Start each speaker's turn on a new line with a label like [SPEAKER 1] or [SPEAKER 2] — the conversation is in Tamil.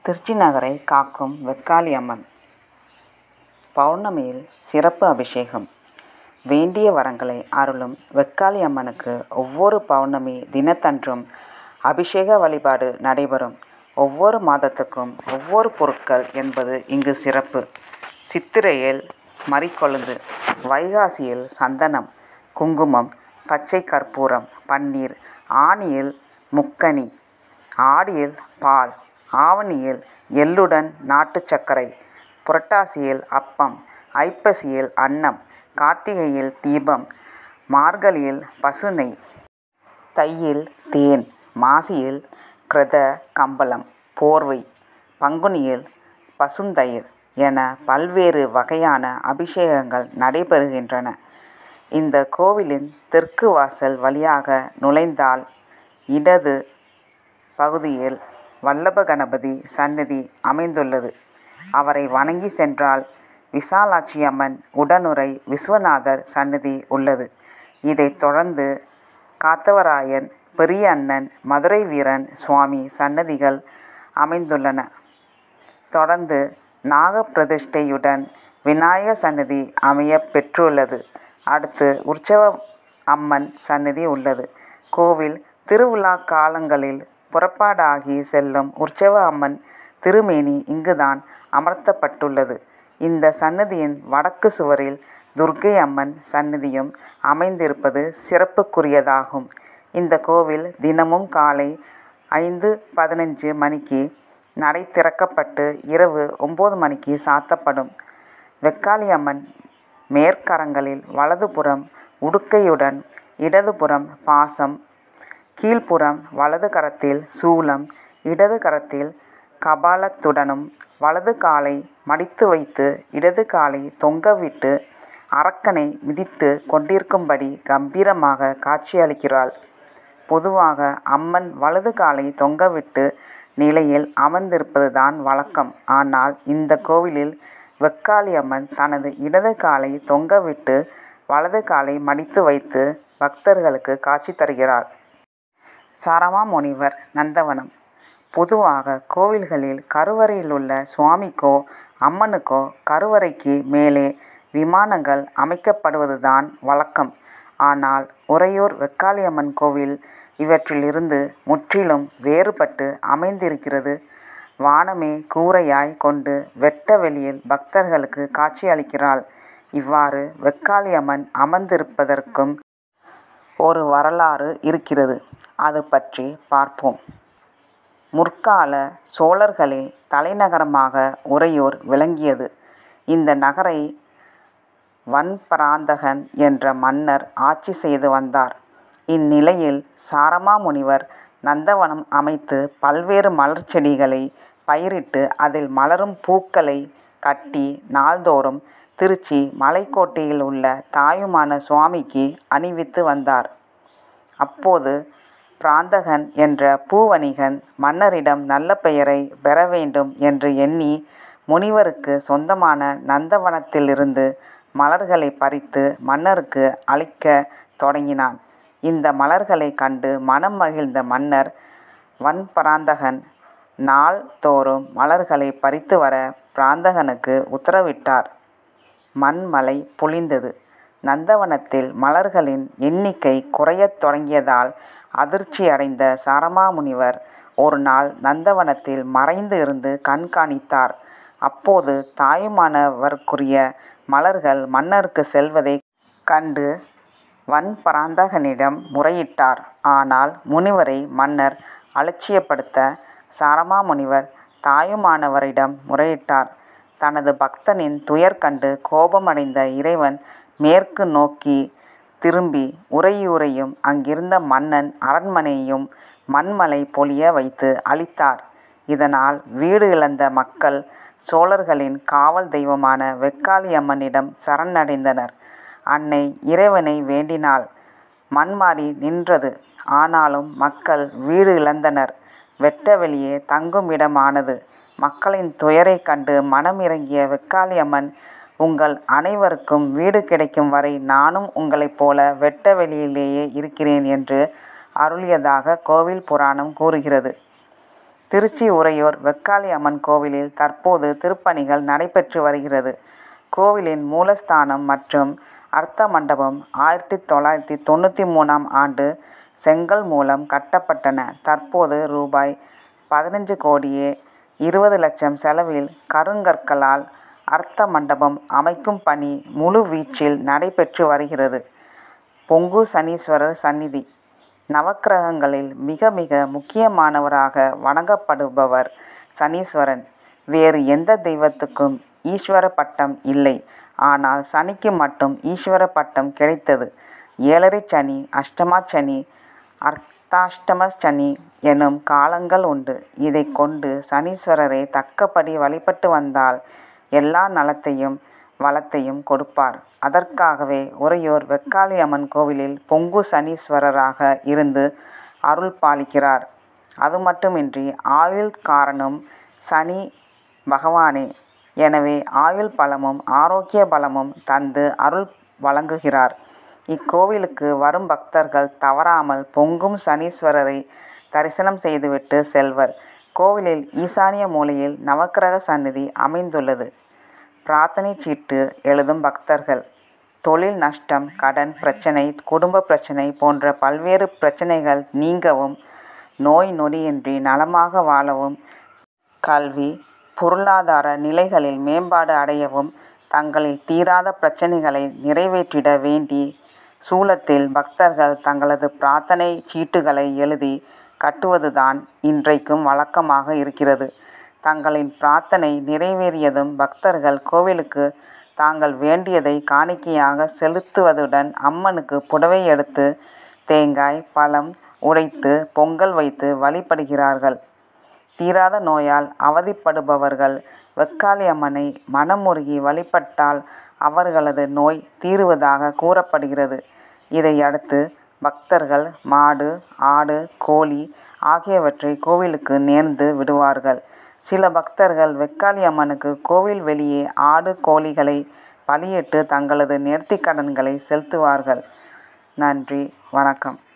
[SPEAKER 1] திருச்சி நகரை காக்கும் வெக்காளி அம்மன். பௌர்ணமியில் சிறப்பு அபிஷேகம். வேண்டிய வரங்களை அருளும் வெக்காளி அம்மனுக்கு ஒவ்வொரு பௌர்ணமி தினத்தன்றும் அபிஷேக வழிபாடு நடைபெறும். ஒவ்வொரு மாதத்துக்கும் ஒவ்வொரு பொருட்கள் என்பது இங்கு சிறப்பு. சித்திரையில் மறிக்கொழுந்து, வைகாசியில் சந்தனம், குங்குமம், பச்சை கற்பூரம், பன்னீர், ஆனியில் முக்கனி, ஆடியில் பால், ஆவணியில் எள்ளுடன் நாட்டு சர்க்கரை, புரட்டாசியில் அப்பம், ஐப்பசியில் அன்னம், கார்த்திகையில் தீபம், மார்கழியில் பசு நெய், தையில் தேன், மாசியில் கிருத கம்பளம் போர்வை, பங்குனியில் பசுந்தயிர் என பல்வேறு வகையான அபிஷேகங்கள் நடைபெறுகின்றன. இந்த கோவிலின் தெற்கு வாசல் வழியாக நுழைந்தால் இடது பகுதியில் வல்லப கணபதி சன்னதி அமைந்துள்ளது. அவரை வணங்கி சென்றால் விசாலாட்சி அம்மன் உடனுறை விஸ்வநாதர் சன்னதி உள்ளது. இதைத் தொடர்ந்து காத்தவராயன், பெரிய அண்ணன், மதுரை வீரன் சுவாமி சன்னதிகள் அமைந்துள்ளன. தொடர்ந்து நாக பிரதிஷ்டையுடன் விநாயகர் சன்னதி அமைய பெற்றுள்ளது. அடுத்து உற்சவ அம்மன் சன்னதி உள்ளது. கோவில் திருவிழா காலங்களில் புறப்பாடாகி செல்லும் உற்சவ அம்மன் திருமேனி இங்குதான் அமர்த்தப்பட்டுள்ளது. இந்த சன்னதியின் வடக்கு சுவரில் துர்க்கை அம்மன் சன்னதியும் அமைந்திருப்பது சிறப்புக்குரியதாகும். இந்த கோவில் தினமும் காலை 5:15 மணிக்கு நடை திறக்கப்பட்டு இரவு 9 மணிக்கு சாத்தப்படும். வெக்காளி அம்மன் மேற்கரங்களில் வலதுபுறம் உடுக்கையுடன், இடதுபுறம் பாசம், கீழ்ப்புறம் வலது கரத்தில் சூலம், இடது கரத்தில் கபாலத்துடனும், வலது காலை மடித்து வைத்து இடது காலை தொங்கவிட்டு அரக்கனை மிதித்து கொண்டிருக்கும்படி கம்பீரமாக காட்சியளிக்கிறாள். பொதுவாக அம்மன் வலது காலை தொங்கவிட்டு நிலையில் அமர்ந்திருப்பதுதான் வழக்கம். ஆனால் இந்த கோவிலில் வெக்காளி அம்மன் தனது இடது காலை தொங்கவிட்டு வலது காலை மடித்து வைத்து பக்தர்களுக்கு காட்சி தருகிறார். சாரமா முனிவர் நந்தவனம். பொதுவாக கோவில்களில் கருவறையில் உள்ள சுவாமிக்கோ அம்மனுக்கோ கருவறைக்கு மேலே விமானங்கள் அமைக்கப்படுவதுதான் வழக்கம். ஆனால் உறையூர் வெக்காளியம்மன் கோவில் இவற்றிலிருந்து முற்றிலும் வேறுபட்டு அமைந்திருக்கிறது. வானமே கூரையாய் கொண்டு வெட்ட வெளியில் பக்தர்களுக்கு காட்சி அளிக்கிறாள். இவ்வாறு வெக்காளியம்மன் அமர்ந்திருப்பதற்கும் ஒரு வரலாறு இருக்கிறது. அது பற்றி பார்ப்போம். முற்கால சோழர்களின் தலைநகரமாக உறையூர் விளங்கியது. இந்த நகரை வன்பராந்தகன் என்ற மன்னர் ஆட்சி செய்து வந்தார். இந்நிலையில் சாரமா முனிவர் நந்தவனம் அமைத்து பல்வேறு மலர் செடிகளை பயிரிட்டு அதில் மலரும் பூக்களை கட்டி நாள்தோறும் திருச்சி மலைக்கோட்டையில் உள்ள தாயுமான சுவாமிக்கு அணிவித்து வந்தார். அப்போது பிராந்தகன் என்ற பூவணிகன் மன்னரிடம் நல்ல பெயரை பெற வேண்டும் என்று எண்ணி முனிவருக்கு சொந்தமான நந்தவனத்திலிருந்து மலர்களை பறித்து மன்னருக்கு அளிக்க தொடங்கினான். இந்த மலர்களை கண்டு மனம் மகிழ்ந்த மன்னர் வன்பராந்தகன் நாள்தோறும் மலர்களை பறித்து வர பிராந்தகனுக்கு உத்தரவிட்டார். மண்மழை பொழிந்தது. நந்தவனத்தில் மலர்களின் எண்ணிக்கை குறையத் தொடங்கியதால் அதிர்ச்சியடைந்த சாரமா முனிவர் ஒரு நாள் நந்தவனத்தில் மறைந்து இருந்து கண்காணித்தார். அப்போது தாயுமானவருக்குரிய மலர்கள் மன்னருக்கு செல்வதை கண்டு வன்பராந்தகனிடம் முறையிட்டார். ஆனால் முனிவரை மன்னர் அலட்சியப்படுத்த சாரமா முனிவர் தாயுமானவரிடம் முறையிட்டார். தனது பக்தனின் துயர் கண்டு கோபமடைந்த இறைவன் மேற்கு நோக்கி திரும்பி உறையூரையும் அங்கிருந்த மன்னன் அரண்மனையையும் மண்மழை பொழிய வைத்து அழித்தார். இதனால் வீடு இழந்த மக்கள் சோழர்களின் காவல் தெய்வமான வெக்காளி அம்மனிடம் சரணடைந்தனர். அன்னை இறைவனை வேண்டினாள். மண் மாறி நின்றது. ஆனாலும் மக்கள் வீடு இழந்தனர். வெட்ட வெளியே தங்கும் இடமானது. மக்களின் துயரை கண்டு மனம் இறங்கிய வெக்காளி அம்மன், உங்கள் அனைவருக்கும் வீடு கிடைக்கும் வரை நானும் உங்களைப் போல வெட்ட வெளியிலேயே இருக்கிறேன் என்று அருளியதாக கோவில் புராணம் கூறுகிறது. திருச்சி உறையூர் வெக்காளி அம்மன் கோவிலில் தற்போது திருப்பணிகள் நடைபெற்று வருகிறது. கோவிலின் மூலஸ்தானம் மற்றும் அர்த்த மண்டபம் 1993ஆம் ஆண்டு செங்கல் மூலம் கட்டப்பட்டன. தற்போது ரூபாய் 15 கோடியே 20 லட்சம் செலவில் கருங்கற்களால் அர்த்த மண்டபம் அமைக்கும் பணி முழு வீச்சில் நடைபெற்று வருகிறது. பொங்கு சனீஸ்வரர் சந்நிதி நவக்கிரகங்களில் மிக மிக முக்கியமானவராக வணங்கப்படுபவர் சனீஸ்வரன். வேறு எந்த தெய்வத்துக்கும் ஈஸ்வர பட்டம் இல்லை. ஆனால் சனிக்கு மட்டும் ஈஸ்வர பட்டம் கிடைத்தது. 7.5 சனி, அஷ்டமா சனி, அர்த்தாஷ்டம சனி எனும் காலங்கள் உண்டு. இதை கொண்டு சனீஸ்வரரை தக்கபடி வழிபட்டு வந்தால் எல்லா நலத்தையும் வளத்தையும் கொடுப்பார். அதற்காகவே உறையூர் வெக்காளி அம்மன் கோவிலில் பொங்கு சனீஸ்வரராக இருந்து அருள் பாலிக்கிறார். அது மட்டுமின்றி ஆயுள் காரனும் சனி பகவானே. எனவே ஆயுள் பலமும் ஆரோக்கிய பலமும் தந்து அருள் வழங்குகிறார். இக்கோவிலுக்கு வரும் பக்தர்கள் தவறாமல் பொங்கும் சனீஸ்வரரை தரிசனம் செய்துவிட்டு செல்வர். கோவிலில் ஈசானிய மூலையில் நவக்கிரக சந்நிதி அமைந்துள்ளது. பிரார்த்தனை சீட்டு எழுதும் பக்தர்கள் தொழில் நஷ்டம், கடன் பிரச்சனை, குடும்ப பிரச்சனை போன்ற பல்வேறு பிரச்சனைகள் நீங்கவும், நோய் நொடியின்றி நலமாக வாழவும், கல்வி பொருளாதார நிலைகளில் மேம்பாடு அடையவும், தங்களில் தீராத பிரச்சனைகளை நிறைவேற்றிட வேண்டி சூலத்தில் பக்தர்கள் தங்களது பிரார்த்தனை சீட்டுகளை எழுதி கட்டுவதுதான் இன்றைக்கும் வழக்கமாக இருக்கிறது. தங்களின் பிரார்த்தனை நிறைவேறியதும் பக்தர்கள் கோவிலுக்கு தாங்கள் வேண்டியதை காணிக்கையாக செலுத்துவதுடன் அம்மனுக்கு புடவை எடுத்து தேங்காய், பழம் உடைத்து பொங்கல் வைத்து வழிபடுகிறார்கள். தீராத நோயால் அவதிப்படுபவர்கள் வெக்காளி அம்மனை மனமுருகி வழிபட்டால் அவர்களது நோய் தீருவதாக கூறப்படுகிறது. இதையடுத்து பக்தர்கள் மாடு, ஆடு, கோழி ஆகியவற்றை கோவிலுக்கு நேர்ந்து விடுவார்கள். சில பக்தர்கள் வெக்காளி அம்மனுக்கு கோவில் வெளியே ஆடு, கோழிகளை பலியிட்டு தங்களது நேர்த்திக் கடன்களை செலுத்துவார்கள். நன்றி, வணக்கம்.